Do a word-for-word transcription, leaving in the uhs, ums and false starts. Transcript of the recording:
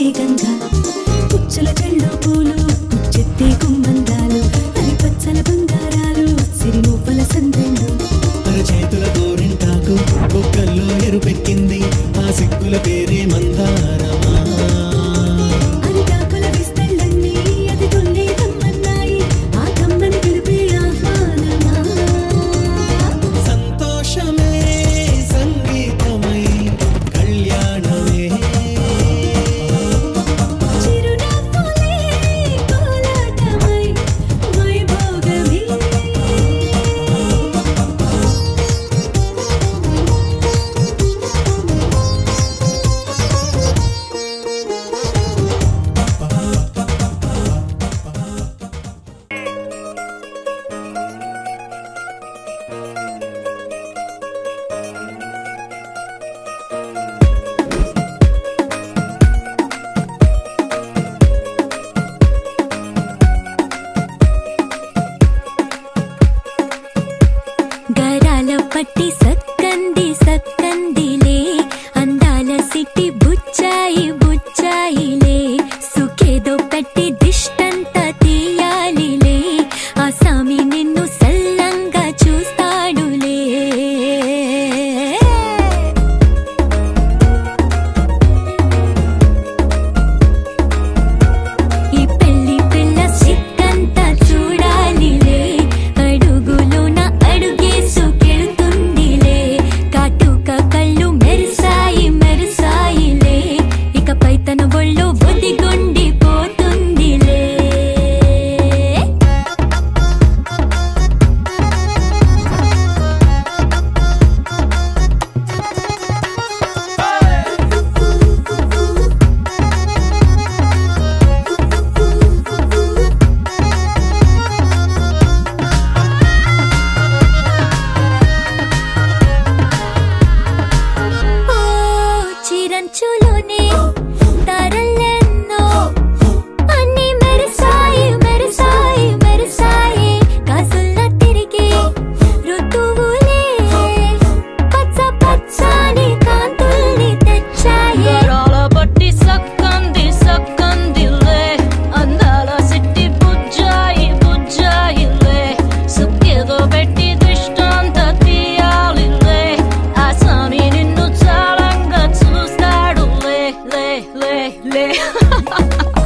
గంగా పుచ్చల చెళ్ళు పూలు పుచ్చెత్తే గుమ్మందాలు అరి పచ్చల బంగారాలు సిరి మువ్వల సందెళ్ళు అరచేతుల గోరింటాకు బొక్కల్లో ఎరుపెక్కింది ఆ సిగ్గుల పేరే మందారమా అరిటాకుల విస్తళ్ళన్నీ అది తుల్లి కమ్మన్నాయి ఆ కమ్మని పిలిపే ఆహ్వానమా సంతోషమే సంగీతమై కళ్యాణమే చిరునవ్వులే కోలాటమై వైభోగమే గరాల పట్టి సక్కంది సక్కందిలే అందాల సిట్టి బుచ్చాయి బుచ్చాయిలే సుఖేదో పెట్టి దిష్టంత తీయాలిలే ఆ సామి నిన్ను సల్లంగా చూస్తాడులే ఈ పెళ్లి పిల్ల సిక్కంతా చూడాలిలే అడుగులోన అడుగేసుకెళ్తుందిలే కాటుక కళ్ళు మెరిసాయి మెరిసాయిలే ఇకపై తన ఒళ్ళు ఒదిగొండిపోతుందిలే ఓ చిరంచులోనే తారలెన్నో అన్ని మెరిసాయి మెరిసాయి మెరిసాయి కాసుల్లా తిరిగి ఋతువులే పచ్చ పచ్చని కాంతుల్ని తెచ్చాయి గరాల పట్టి సక్కంది సక్కందిలే అందాల సిట్టి బుజ్జాయి బుజ్జాయిలే సుక్కేదో పెట్టి దృష్టాంత తీయాలిలే ఆ స్వామి నిన్ను చాలంగా చూస్తాడులే లే లే లే